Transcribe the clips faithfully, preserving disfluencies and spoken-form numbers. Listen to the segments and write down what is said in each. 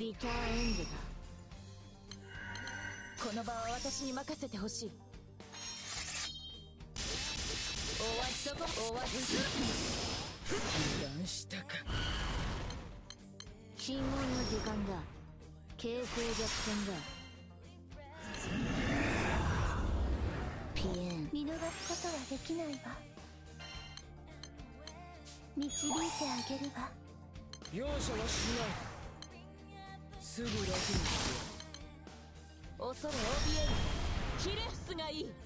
ビターエンドだ。この場は私に任せてほしい。おわそこおわ油断したか。尋問の時間だ。形勢逆転だ。ピエン見逃すことはできないわ。導いてあげるわ。 容赦はしない。すぐ楽にして恐れ怯える。ヒレフスがいい。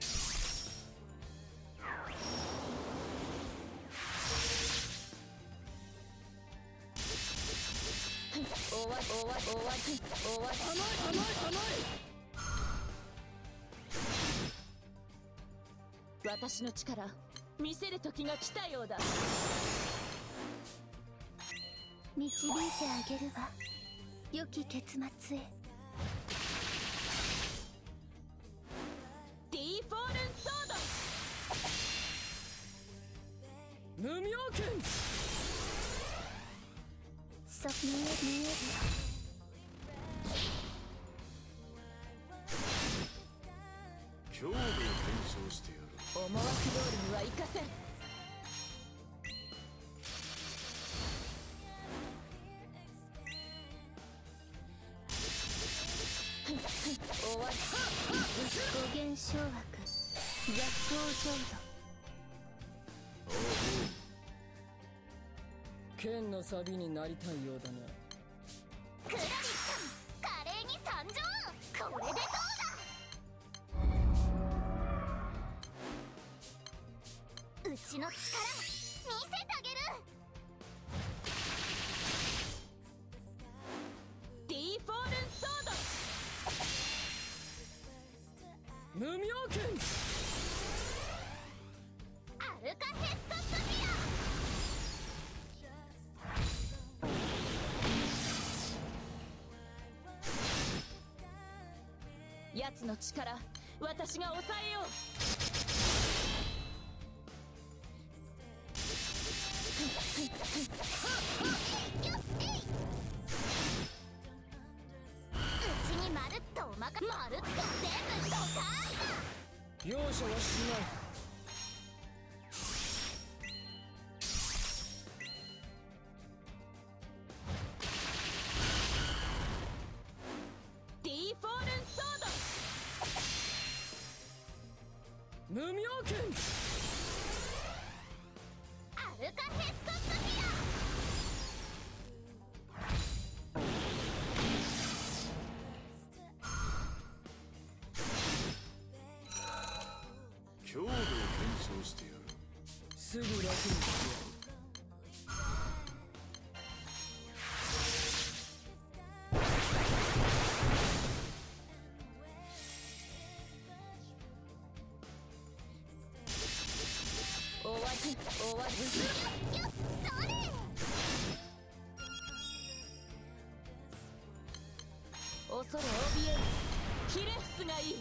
おわおわおわおわ甘い甘い甘い。私の力見せる時が来たようだ。 導いてあげるわ。良き結末へ。 ディーフォールンソード。無名剣。 そ見え見える。 強度を検証してやる。 思惑通りにはいかせん。終わり。 五元掌握。逆光浄土。 剣のサビになりたいようだな。 クラリスちゃん、華麗に参上。これでどうだ。うちの力見せてあげる。 ディーフォールンソード。無名剣。 アルカヘッドスフィア。奴の力私が抑えよう。 うちにまるっとおまかまるっと全部ドカーン。 容赦はしない。 ディーフォールンソード。無名剣。 アルカヘッドスフィ強度を検証してやる。すぐ楽にしてやる。 終わり終わり。 ア。よっそれ。 恐れ怯える。ヒレフスがいい。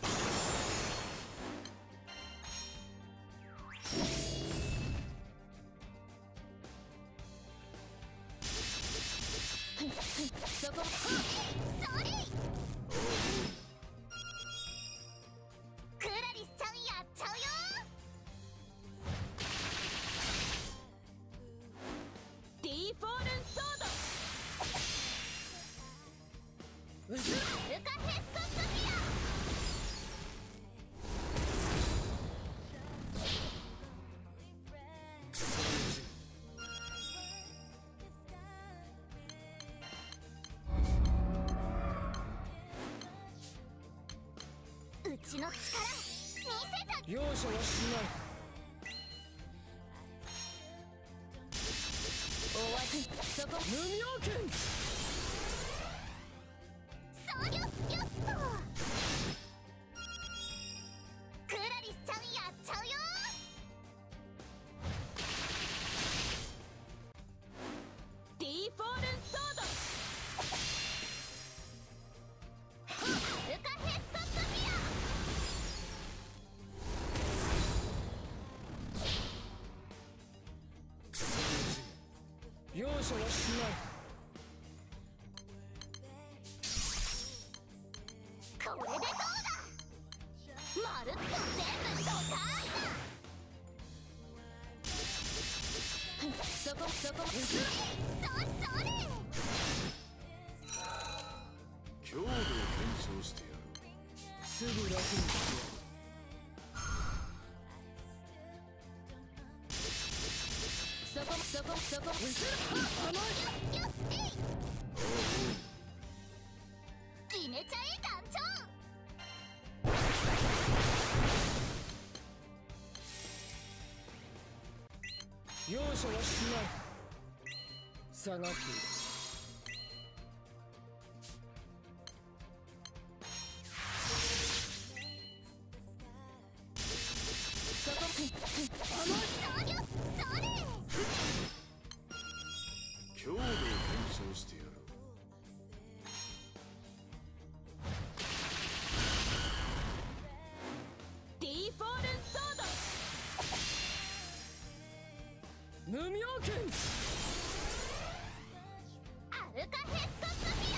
そこそれ。クラリスちゃんやっちゃうよ。 ディーフォールンソード。 アルカヘッドスフィア。うちの力見せた。 容赦はしない。 終わり。そこ無名剣。 そうよよっと。クラリスちゃんやっちゃうよ。 ディーフォールンソード。 アルカヘッドスフィ容赦はしない。 まるっと全部ドカーンだ。 そこそこうそそれ。 強度を検証してやる。 すぐ楽にしてやる。そこそこそこうするよっよっえい。決めちゃえ団長。 容赦はしない。下がっている。そこふっふっそりゃそれ。 強度を検証してやる。 ディーフォーレンソード無妙剣アルカヘッドスフィ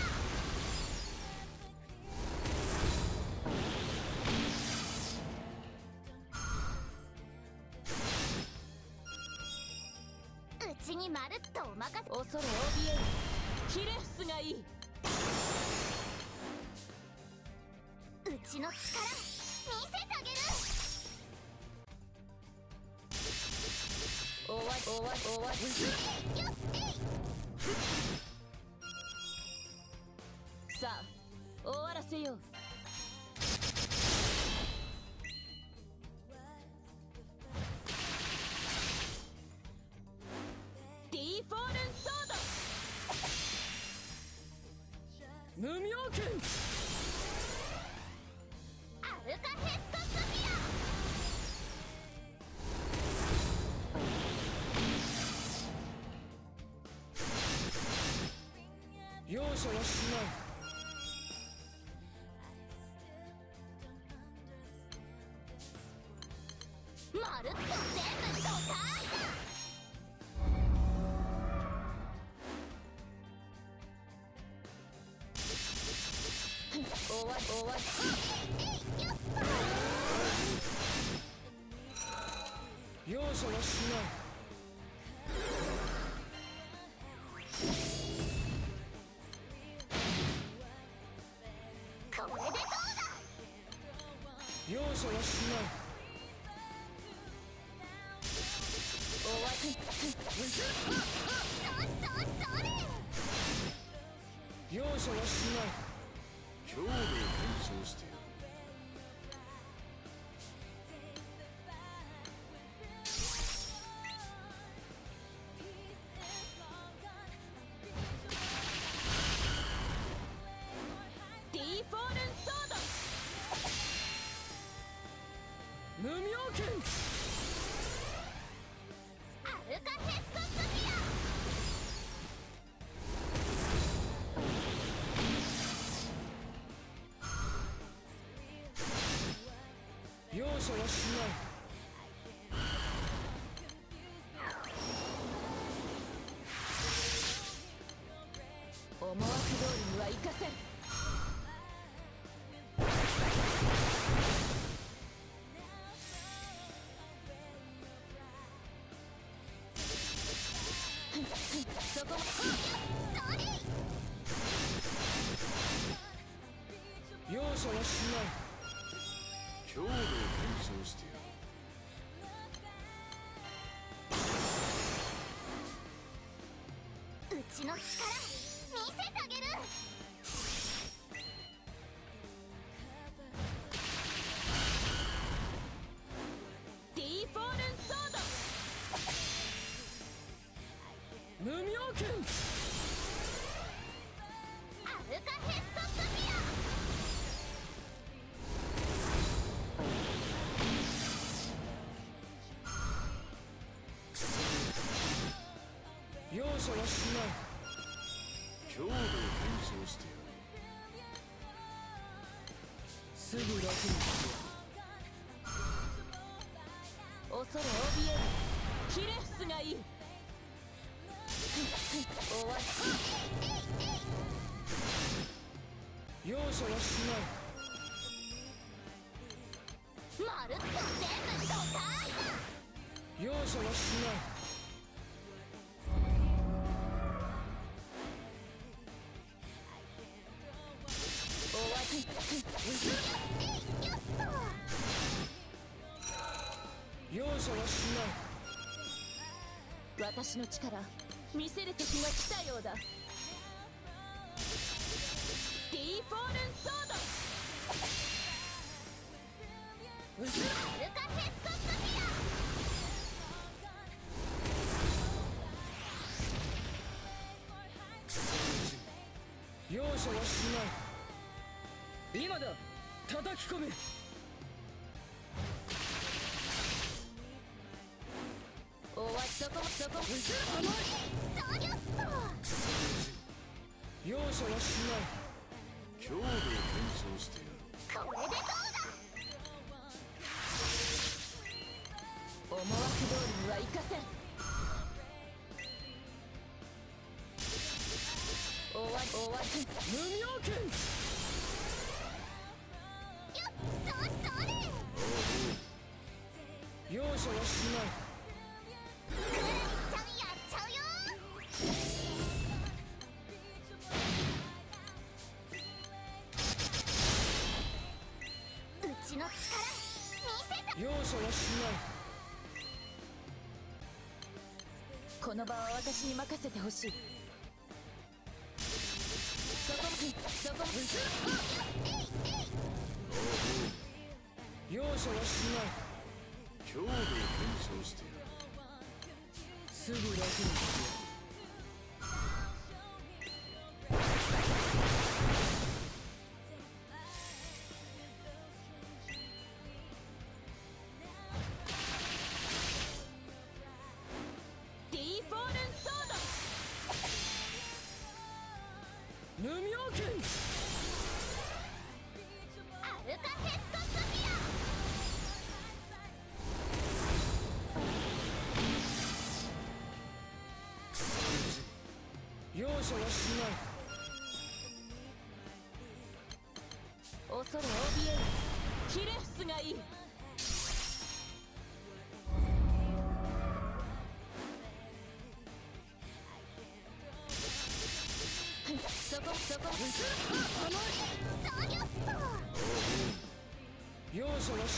ア。うちにまるっとお任せ。 恐れ怯えるヒレフスがいい。 うちの力見せてあげる。 終わり終わり終わりよっえい。 さあ終わらせよう。ディーフォーレンソード無妙剣アルカヘッドスフィ容赦はしない。 ア。まるっと全部ドカーンだ。 終わり終わり容赦はしない。 これでどうだ。 容赦はしない。終わりそそそれ。 容赦はしない。 強度を検証してやる。 ディーフォーレンソード無妙剣アルカヘッドスフィ容赦はしない。思惑通りにはいかせん。そこ容赦はしない。 強度を検証してやる。 うちの力見せてあげる。 ディーフォーレンソード無妙剣アルカヘッドスフィ容赦はしない。 強度を検証してやる。 すぐ楽にして恐れ怯えるヒレフスがいい。終わり容赦はしない。 まるっと全部ドカーン。 容赦はしない。 終わり。よっと。 容赦はしない。 私の力見せる時が来たようだ。ディーフォールンソード。 アルカヘストスフィア。 容赦はしない。今だ、叩き込め。 おわそこそこそうよっと。 容赦はしない。強度を検証してやる。 これでどうだ。 思惑通りにはいかせん。終わり終わり。 無妙剣。 よっそうそれ。 容赦はしない。 クラリスちゃんやっちゃうよ。うちの力見せた。 容赦はしない。 この場は私に任せてほしい。そこそこ容赦はしない。強度を検証してやる。すぐ楽にしてやる。 ディーフォールンソード。 無妙剣。 アルカヘストスフィア。 容赦はしない。 恐れ怯えるヒレフスがいい。そこそこそうよっと。 容赦はしない。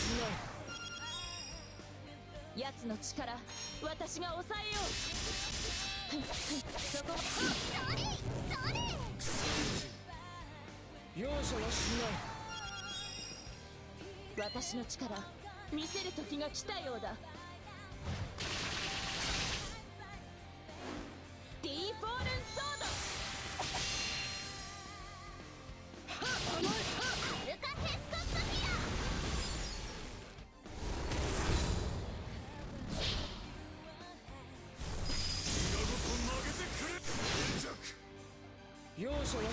奴の力私が抑えよう。そこそれそれ。 容赦はしない。 私の力見せる時が来たようだ。ディーフォールンソード。 アルカヘストスフィア。 容赦はしない。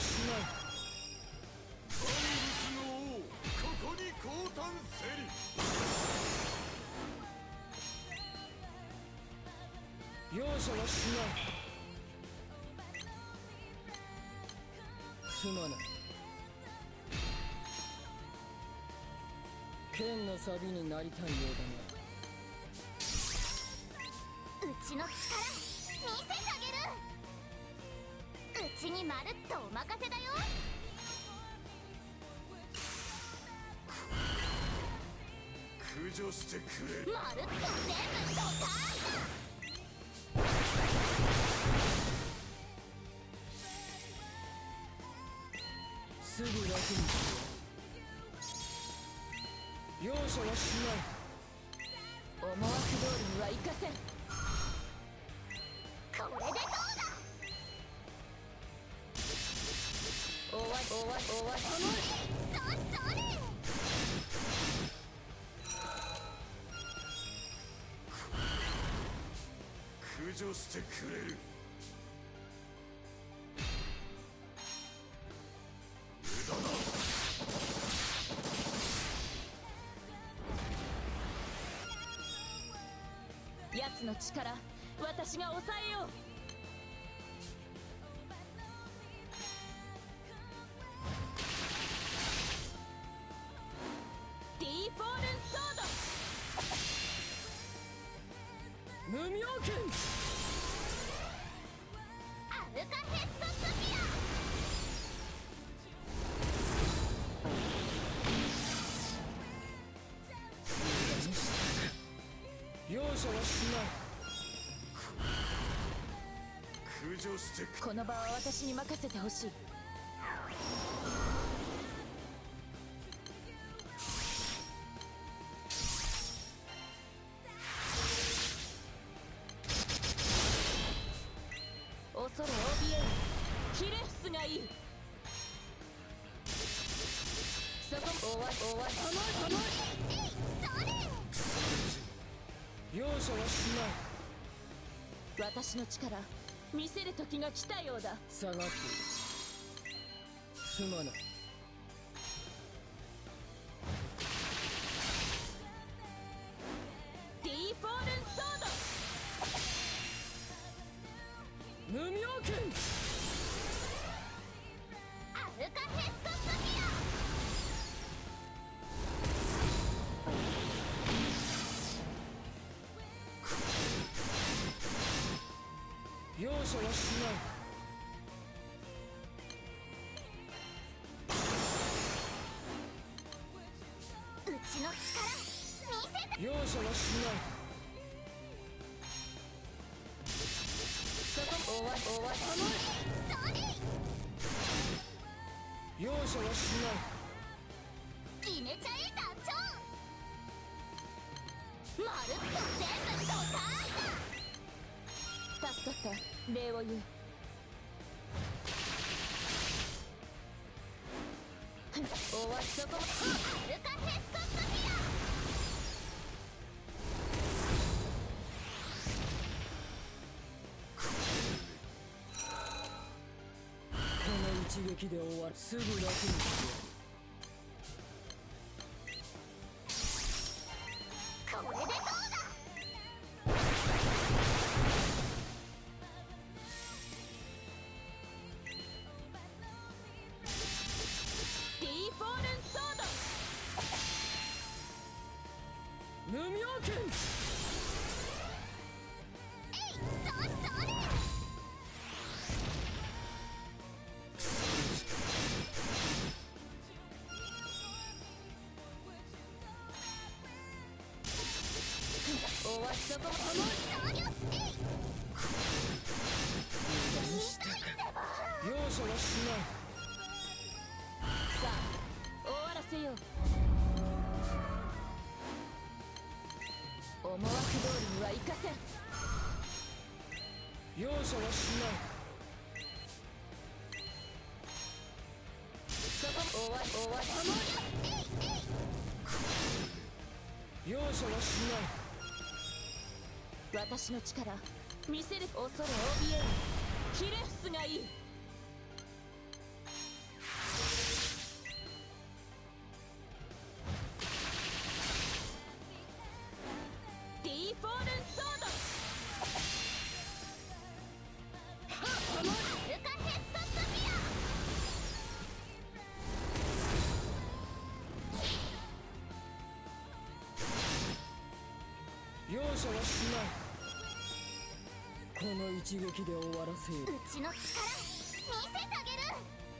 万物の王、ここに降誕せり。 容赦はしない。すまない。剣の錆になりたいようだな。 うちの力見せてあげる。うちにまるっとお任せだよ。 駆除してくれ。 まるっと全部ドカーン。 すぐ楽にしよう。容赦はしない。 思惑通りにはいかせん。 これでどうだ。 終わり終わり終わり。 そうそれ。 駆除してくれる。無駄だ。 奴の力私が抑えよう。ディーフォールンソード。 無妙剣。 アルカヘッドスピア。 容赦はしない。 駆除してく。 この場は私に任せてほしい。恐れ怯えるヒレフスがいる。そこ終わり終わり。 甘い甘い。それ。 容赦はしない。 私の力見せる時が来たようだ。 下がっている。すまない。 ディーフォールンソード。 無妙剣。 アルカヘッドスピア。 容赦はしない。 うちの力見せて。 容赦はしない。 そこ終わり終わり。 それ。 容赦はしない。 決めちゃえ団長。まるっと全部ドター助かった礼を言う。ふん終わり。そこアルカヘッドスピア。 この一撃で終わる。すぐ楽にしてやる。 これでどうだ。 ディーフォールンソード。 無妙剣。 えいそそれ。 終わり。そこそりゃえい。 容赦はしない。 さあ終わらせよう。思惑通りにはいかせん。 容赦はしない。 そこ終わり終わり。 容赦はしない。 私の力見せる。恐れ怯えるヒレフスがいる。ディーフォールンソード。 アルカヘッドスピア。 容赦はしない。この一撃で終わらせよう。 うちの力見せてあげる。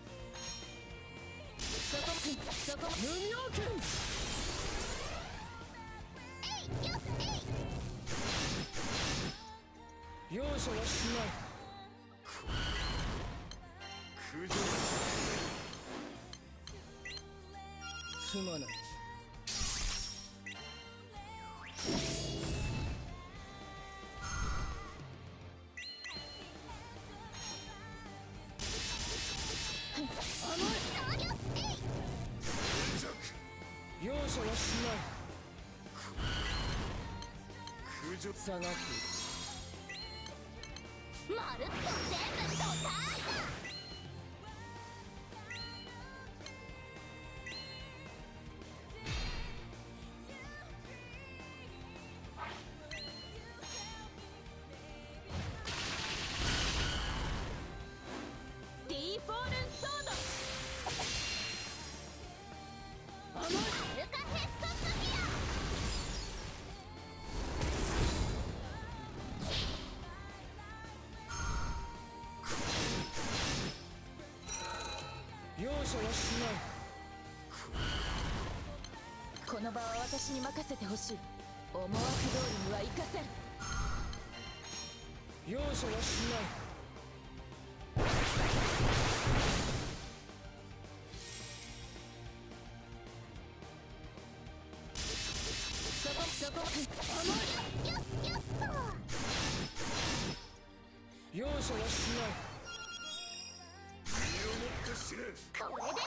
そこそこ無妙剣。 えいよっえい。 容赦はしない。 駆除してすまない。容赦はしない。 駆除。 下がっている。 まるっと全部ドターだ。 ディーフォールンソード。 アルカヘッドスピア。 者はしない。 この場は私に任せてほしい。思惑通りにはいかせん。 容赦はしない。 そこそこよっよっと容赦はしない。 身をもって知れ。 これでどうだ。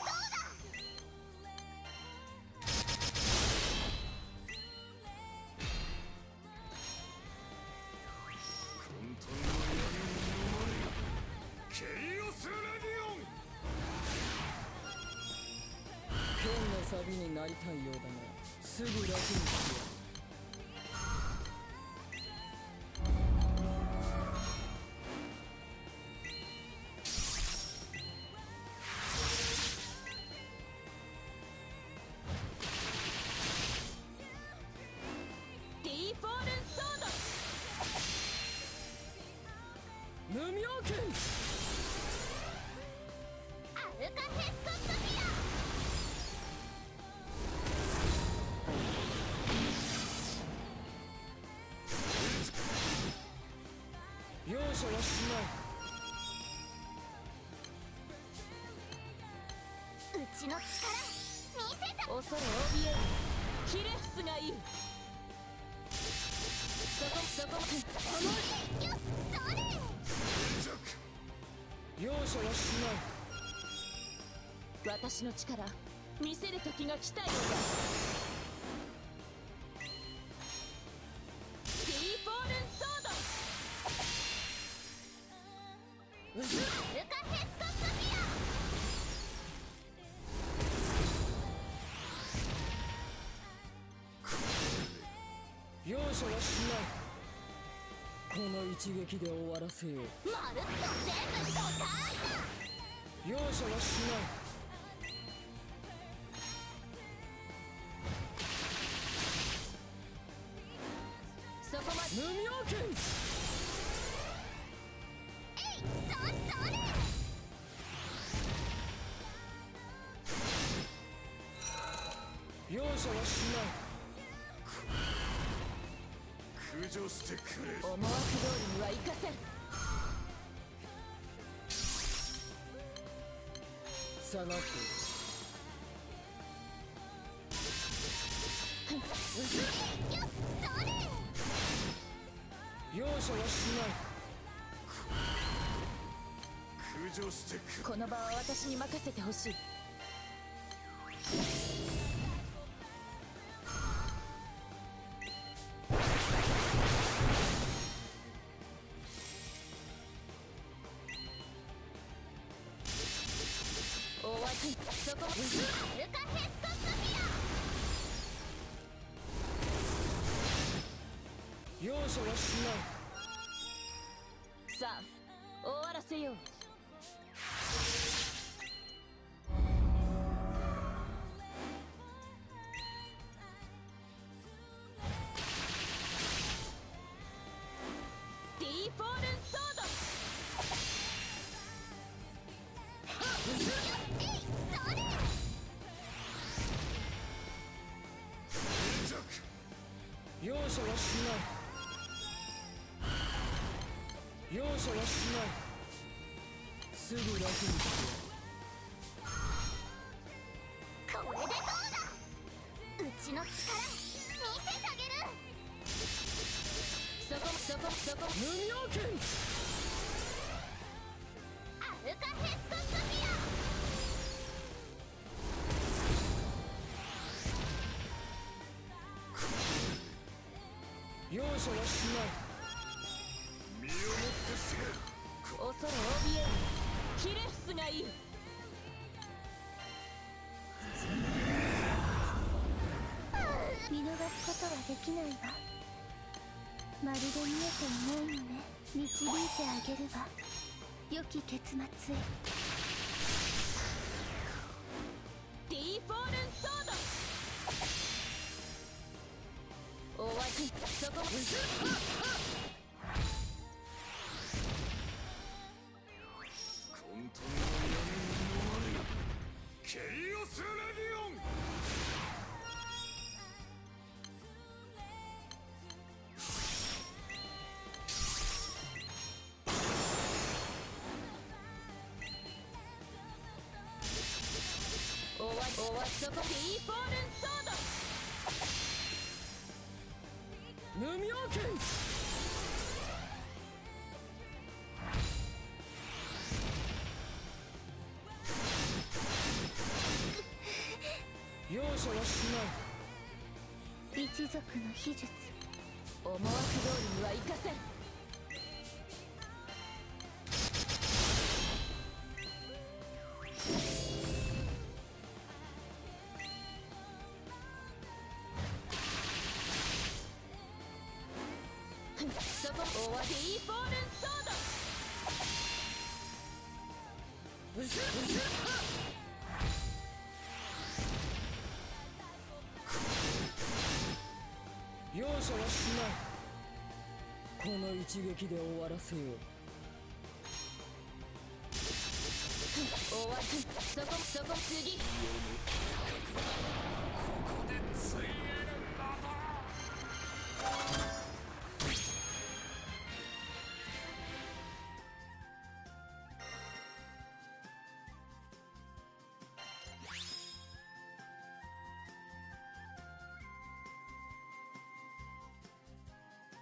混沌の闇に飲まれケイオスレディオン。 剣の錆になりたいようだが、すぐ楽にしてやる。 ディーフォールンソード。 無妙剣。 アルカヘストスピア。 容赦はしない。 うちの力見せた。 恐れ怯えるヒレフスがいる。そこそこよっそれ。 容赦はしない。 私の力見せる時が来たようだ。ディーフォールンソード。 アルカヘストスピア。 容赦はしない。この一撃で終わらせよう。 まるっと全部ドカーンだ。 容赦はしない。 そこまで。 無妙剣。 えいそそれ。 容赦はしない。 駆除してくれ。 思惑通りにはいかせん。 下がってよっそれ。 容赦はしない。 駆除してくれ。 この場は私に任せてほしい。終わりそこアルカヘストスピ容赦はしない。 さあ終わらせよう。ディーフォールンソード。 容赦はしない。容赦はしない。すぐ楽にしてア。これでどうだ。うちの力見せてあげる。 そこそこそこ。 無妙剣。 アルカヘストスピア。 容赦はしない。 身をもって知れ。 恐れ怯えるヒレフスがいる。 見逃すことはできないわ。まるで見えていないのね。導いてあげるわ。良き結末へ。 ディーフォールンソード。終わりそこ。 混沌の闇に飲まれ終わっそこでいいフォールンソード無名剣容赦はしない一族の秘術思惑通りにはいかせんそこ終わりいいフォールンソードうずうず容赦はしないこの一撃で終わらせよう終わりそこそこ次ここでついに